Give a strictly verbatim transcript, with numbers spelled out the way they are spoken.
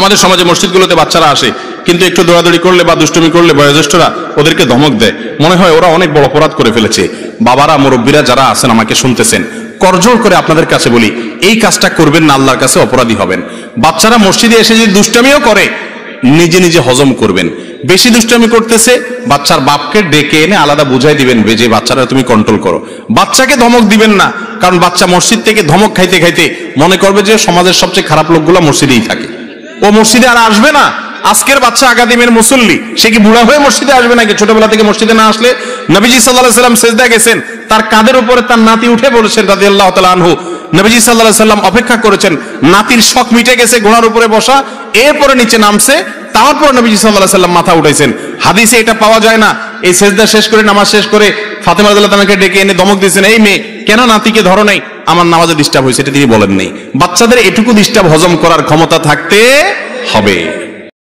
আমাদের সমাজে মসজিদগুলোতে বাচ্চারা আসে, কিন্তু একটু দৌড়াদৌড়ি করলে বা দুষ্টুমি করলে বয়োজ্যেষ্ঠরা ওদেরকে ধমক দেয়, মনে হয় ওরা অনেক বড় অপরাধ করে ফেলেছে। বাবারা, মুরব্বীরা যারা আছেন আমাকে শুনতেছেন, করজোড় করে আপনাদের কাছে বলি, এই কাজটা করবেন না, আল্লাহর কাছে অপরাধী হবেন। বাচ্চারা মসজিদে এসে যদি দুষ্টামিও করে, নিজে নিজে হজম করবেন। বেশি দুষ্টামি করতেছে, বাচ্চার বাপকে ডেকে এনে আলাদা বুঝাই দিবেন, যে বাচ্চারা তুমি কন্ট্রোল করো। বাচ্চাকে ধমক দিবেন না, কারণ বাচ্চা মসজিদ থেকে ধমক খাইতে খাইতে মনে করবে যে সমাজের সবচেয়ে খারাপ লোকগুলো মসজিদেই থাকে, ও মসজিদে আর আসবে না। আজকের বাচ্চা আগামীর মুসল্লি, সে কি বুড়া হয়ে মসজিদে আসবে নাকি? ছোটবেলা থেকে মসজিদে না আসলে, নবীজি সাল্লাল্লাহু আলাইহি সাল্লাম সেজদা গেছেন, তার কাঁধের উপরে তার নাতি উঠে পড়েছেন রাদিয়াল্লাহু তাআলা আনহু। নবীজি সাল্লাল্লাহু আলাইহি সাল্লাম অপেক্ষা করেছেন, নাতির শখ মিটে গেছে, ঘোড়ার উপরে বসা, এরপরে নিচে নামছে, তারপর নবীজি সাল্লাল্লাহু আলাইহি সাল্লাম মাথা উঠাইছেন। হাদিসে এটা পাওয়া যায় না। এই সেজদা শেষ করে, নামাজ শেষ করে ফাতেমা রাদিয়াল্লাহু তাআলাকে ডেকে এনে ধমক দিয়েছেন, এই মেয়ে কেন নাতিকে ধরো নাই, আমার নামাজে ডিস্টার্ব হয়েছে, এটা তিনি বলেন নেই। বাচ্চাদের এটুকু ডিস্টার্ব হজম করার ক্ষমতা থাকতে হবে।